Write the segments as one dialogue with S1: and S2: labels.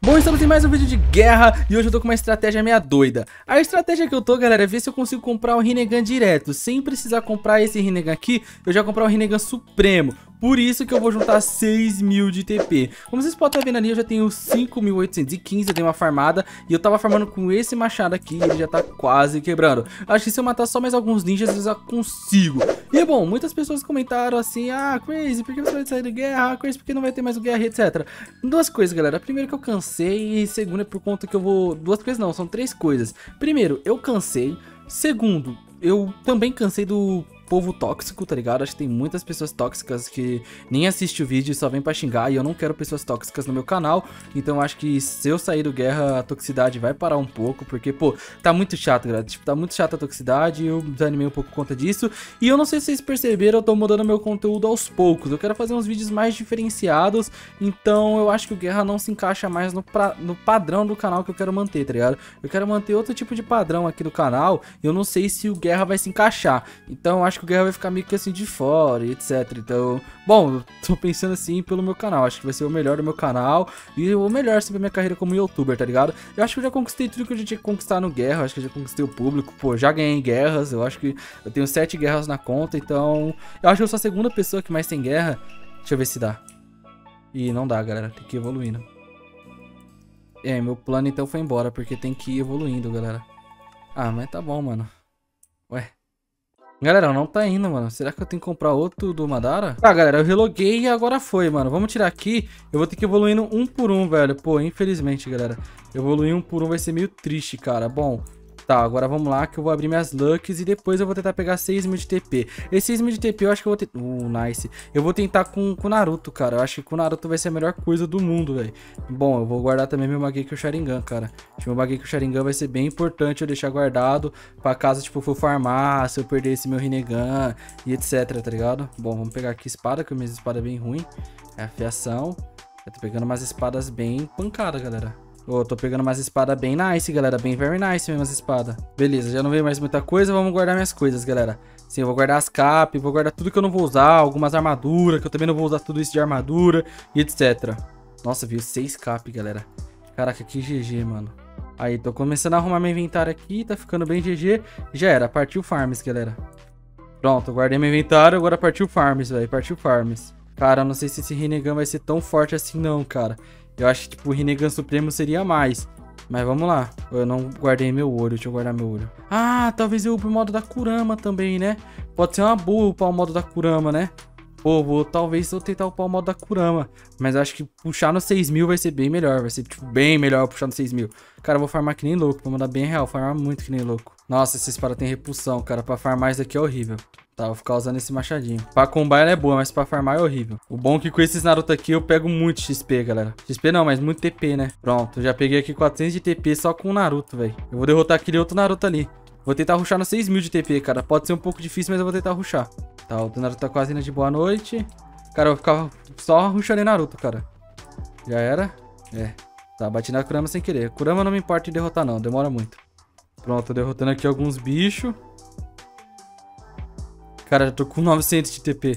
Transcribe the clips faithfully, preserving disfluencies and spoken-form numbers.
S1: Bom, estamos em mais um vídeo de guerra e hoje eu tô com uma estratégia meia doida. A estratégia que eu tô, galera, é ver se eu consigo comprar um Rinnegan direto. Sem precisar comprar esse Rinnegan aqui, eu já comprar um Rinnegan Supremo. Por isso que eu vou juntar seis mil de T P. Como vocês podem estar vendo ali, eu já tenho cinco mil oitocentos e quinze, eu dei uma farmada. E eu tava farmando com esse machado aqui e ele já tá quase quebrando. Acho que se eu matar só mais alguns ninjas, eu já consigo. E bom, muitas pessoas comentaram assim: ah, Crazy, por que você vai sair da guerra? Ah, Crazy, por que não vai ter mais o guerra, etcétera. Duas coisas, galera. Primeiro que eu cansei e segundo é por conta que eu vou... Duas coisas não, são três coisas. Primeiro, eu cansei. Segundo, eu também cansei do... povo tóxico, tá ligado? Acho que tem muitas pessoas tóxicas que nem assistem o vídeo e só vem pra xingar. E eu não quero pessoas tóxicas no meu canal. Então eu acho que se eu sair do guerra, a toxicidade vai parar um pouco. Porque, pô, tá muito chato, galera. Tipo, tá muito chata a toxicidade. Eu desanimei um pouco por conta disso. E eu não sei se vocês perceberam, eu tô mudando meu conteúdo aos poucos. Eu quero fazer uns vídeos mais diferenciados. Então eu acho que o guerra não se encaixa mais no, pra... no padrão do canal que eu quero manter, tá ligado? Eu quero manter outro tipo de padrão aqui do canal. E eu não sei se o guerra vai se encaixar. Então eu acho que o guerra vai ficar meio que assim de fora e etcétera. Então, bom, eu tô pensando assim pelo meu canal. Acho que vai ser o melhor do meu canal e o melhor sempre minha carreira como youtuber, tá ligado? Eu acho que eu já conquistei tudo que eu já tinha que conquistar no guerra. Acho que eu já conquistei o público. Pô, já ganhei guerras. Eu acho que eu tenho sete guerras na conta. Então, eu acho que eu sou a segunda pessoa que mais tem guerra. Deixa eu ver se dá. Ih, não dá, galera. Tem que ir evoluindo. É, meu plano então foi embora, porque tem que ir evoluindo, galera. Ah, mas tá bom, mano. Ué. Galera, não tá indo, mano. Será que eu tenho que comprar outro do Madara? Tá, galera, eu reloguei e agora foi, mano. Vamos tirar aqui. Eu vou ter que ir evoluindo um por um, velho. Pô, infelizmente, galera. Evoluir um por um vai ser meio triste, cara. Bom, tá, agora vamos lá que eu vou abrir minhas lucks e depois eu vou tentar pegar seis mil de T P. Esse seis mil de T P eu acho que eu vou ter... Uh, nice. Eu vou tentar com o Naruto, cara. Eu acho que com o Naruto vai ser a melhor coisa do mundo, velho. Bom, eu vou guardar também meu Mageki e o Sharingan, cara. Acho que meu Mageki e o Sharingan vai ser bem importante eu deixar guardado pra caso, tipo, for farmar, se eu perder esse meu Rinnegan e etcétera, tá ligado? Bom, vamos pegar aqui espada, que a minha espada é bem ruim. É a fiação. Eu tô pegando umas espadas bem pancadas, galera. Ô, oh, tô pegando umas espadas bem nice, galera. Bem very nice mesmo as espadas. Beleza, já não veio mais muita coisa. Vamos guardar minhas coisas, galera. Sim, eu vou guardar as capas, vou guardar tudo que eu não vou usar. Algumas armaduras, que eu também não vou usar tudo isso de armadura e etcétera. Nossa, viu? seis capas, galera. Caraca, que G G, mano. Aí, tô começando a arrumar meu inventário aqui. Tá ficando bem G G. Já era, partiu farms, galera. Pronto, guardei meu inventário. Agora partiu farms, velho. Partiu farms. Cara, eu não sei se esse Rinnegan vai ser tão forte assim não, cara. Eu acho que, tipo, o Rinnegan Supremo seria mais. Mas vamos lá. Eu não guardei meu olho. Deixa eu guardar meu olho. Ah, talvez eu upe o modo da Kurama também, né? Pode ser uma boa upar o modo da Kurama, né? Pô, vou, talvez eu tentar upar o modo da Kurama. Mas eu acho que puxar no seis mil vai ser bem melhor. Vai ser, tipo, bem melhor puxar no seis mil. Cara, eu vou farmar que nem louco. Pra mandar bem real. Farmar muito que nem louco. Nossa, essa espada tem repulsão, cara. Pra farmar isso aqui é horrível. Tá, vou ficar usando esse machadinho. Pra combar ela é boa, mas pra farmar é horrível. O bom é que com esses Naruto aqui eu pego muito X P, galera. X P não, mas muito T P, né? Pronto, já peguei aqui quatrocentos de T P só com o Naruto, velho. Eu vou derrotar aquele outro Naruto ali. Vou tentar rushar no seis mil de T P, cara. Pode ser um pouco difícil, mas eu vou tentar rushar. Tá, o Naruto tá quase indo de boa noite. Cara, eu vou ficar só rushando em Naruto, cara. Já era? É. Tá, bati na Kurama sem querer. Kurama não me importa em derrotar, não. Demora muito. Pronto, tô derrotando aqui alguns bichos. Cara, já tô com novecentos de T P.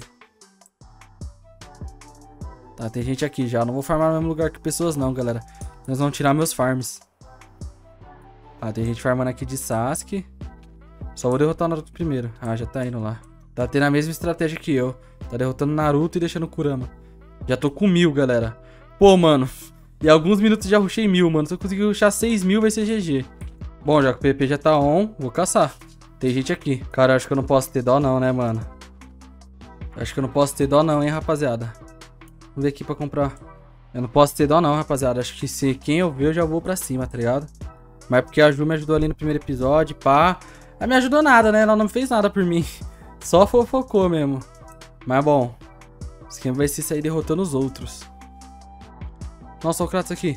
S1: Tá, tem gente aqui já. Não vou farmar no mesmo lugar que pessoas não, galera. Nós vamos tirar meus farms. Tá, tem gente farmando aqui de Sasuke. Só vou derrotar o Naruto primeiro. Ah, já tá indo lá. Tá tendo a mesma estratégia que eu. Tá derrotando Naruto e deixando o Kurama. Já tô com mil, galera. Pô, mano. Em alguns minutos já rushei mil, mano. Se eu conseguir rushar seis mil vai ser G G. Bom, já que o P P já tá on, vou caçar. Tem gente aqui. Cara, acho que eu não posso ter dó não, né, mano? Acho que eu não posso ter dó não, hein, rapaziada. Vamos ver aqui pra comprar. Eu não posso ter dó não, rapaziada. Acho que se quem eu ver, eu já vou pra cima, tá ligado? Mas é porque a Ju me ajudou ali no primeiro episódio, pá. Ela me ajudou nada, né? Ela não fez nada por mim. Só fofocou mesmo. Mas bom. O esquema vai ser sair derrotando os outros. Nossa, olha o Kratos aqui.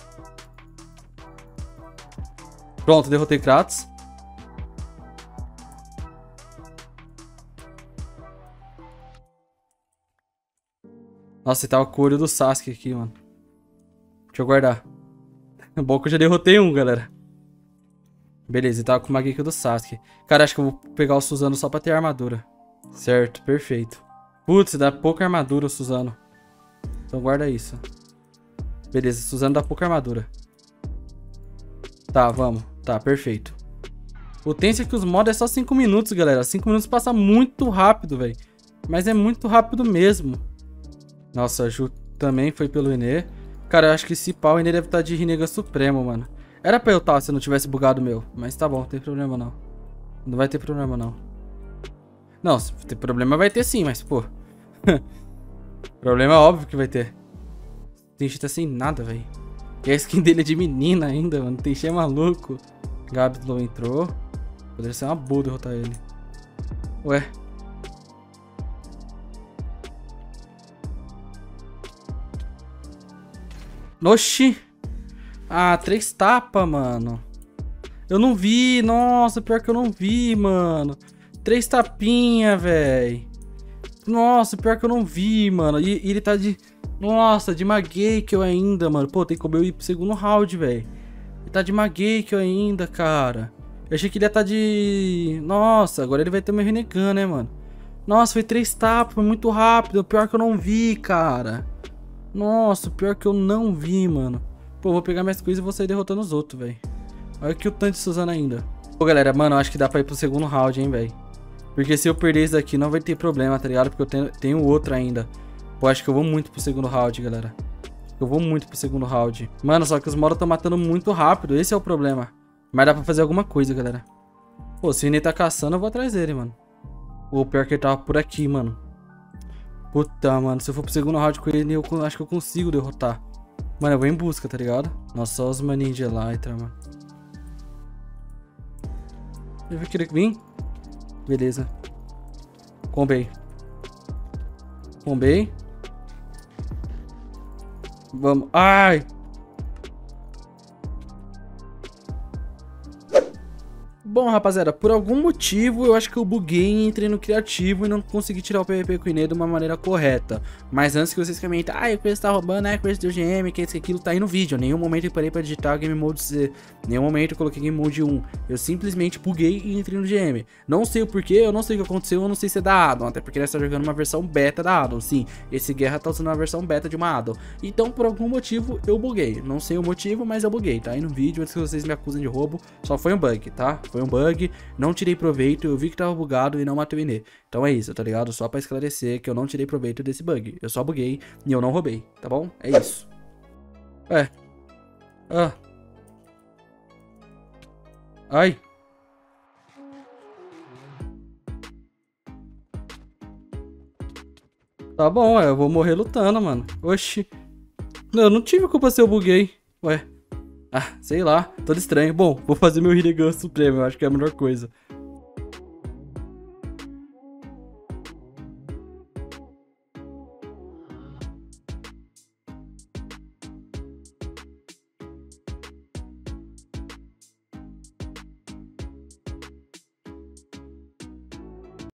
S1: Pronto, derrotei Kratos. Nossa, ele tava com o olho do Sasuke aqui, mano. Deixa eu guardar. É bom que eu já derrotei um, galera. Beleza, ele tava com o Mageki do Sasuke. Cara, acho que eu vou pegar o Suzano só pra ter armadura. Certo, perfeito. Putz, dá pouca armadura o Suzano. Então guarda isso. Beleza, Suzano dá pouca armadura. Tá, vamos. Tá, perfeito. O tenso é que os mods é só cinco minutos, galera. cinco minutos passa muito rápido, velho. Mas é muito rápido mesmo. Nossa, a Ju também foi pelo Inê. Cara, eu acho que esse pau, o Inê deve estar de Rinnegan Supremo, mano. Era pra eu estar se não tivesse bugado o meu. Mas tá bom, não tem problema não. Não vai ter problema não. Não, se ter problema vai ter sim, mas pô. Problema é óbvio que vai ter. Tem gente sem nada, velho. E a skin dele é de menina ainda, mano. Tem cheio maluco. Gabslow entrou. Poderia ser uma boa derrotar ele. Ué. Oxi. Ah, três tapas, mano. Eu não vi. Nossa, pior que eu não vi, mano. Três tapinha, velho. Nossa, pior que eu não vi, mano. E, e ele tá de... Nossa, de Mageikel ainda, mano. Pô, tem como eu ir pro segundo round, velho. Ele tá de Mageikel ainda, cara. Eu achei que ele ia tá de... Nossa, agora ele vai ter meu Rinnegan, né, mano? Nossa, foi três tapas, foi muito rápido. Pior que eu não vi, cara. Nossa, pior que eu não vi, mano. Pô, vou pegar minhas coisas e vou sair derrotando os outros, velho. Olha aqui o tanto de Suzano ainda. Pô, galera, mano, eu acho que dá pra ir pro segundo round, hein, velho. Porque se eu perder esse daqui não vai ter problema, tá ligado? Porque eu tenho, tenho outro ainda. Pô, acho que eu vou muito pro segundo round, galera. Eu vou muito pro segundo round. Mano, só que os modos estão matando muito rápido. Esse é o problema. Mas dá pra fazer alguma coisa, galera. Pô, se o Inê tá caçando, eu vou atrás dele, mano. Pô, pior que ele tava por aqui, mano. Puta, mano. Se eu for pro segundo round com ele, eu acho que eu consigo derrotar. Mano, eu vou em busca, tá ligado? Nossa, só os maninhos de Elytra, mano. Ele vai querer vir? Beleza. Combei. Combei. Vamos. Ai! Bom, rapaziada, por algum motivo eu acho que eu buguei e entrei no criativo e não consegui tirar o P V P com o Inê de uma maneira correta. Mas antes que vocês comentem, ah, o Chris tá roubando, é, Chris do G M, que isso que aquilo, tá aí no vídeo. Em nenhum momento eu parei pra digitar Game Mode C. Em nenhum momento eu coloquei Game Mode um. Eu simplesmente buguei e entrei no G M. Não sei o porquê, eu não sei o que aconteceu, eu não sei se é da Addon, até porque nós tá jogando uma versão beta da Addon. Sim, esse Guerra tá usando uma versão beta de uma Addon. Então, por algum motivo, eu buguei. Não sei o motivo, mas eu buguei, tá aí no vídeo. Antes que vocês me acusem de roubo, só foi um bug, tá? Foi um bug, não tirei proveito, eu vi que tava bugado e não matei o Inê. Então é isso, tá ligado? Só pra esclarecer que eu não tirei proveito desse bug. Eu só buguei e eu não roubei, tá bom? É isso. É. Ah. Ai. Tá bom, é, eu vou morrer lutando, mano. Oxi. Não, eu não tive culpa se eu buguei. Ué. Ah, sei lá, todo estranho. Bom, vou fazer meu Rinnegan Supremo, eu acho que é a melhor coisa.